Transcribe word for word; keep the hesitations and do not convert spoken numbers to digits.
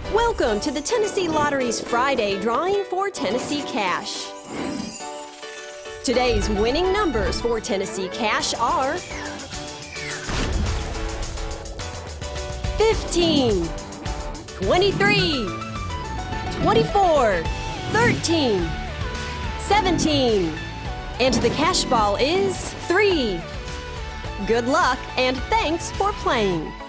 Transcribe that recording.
Welcome to the Tennessee Lottery's Friday drawing for Tennessee Cash. Today's winning numbers for Tennessee Cash are fifteen, twenty-three, twenty-four, thirteen, seventeen, and the cash ball is three. Good luck and thanks for playing.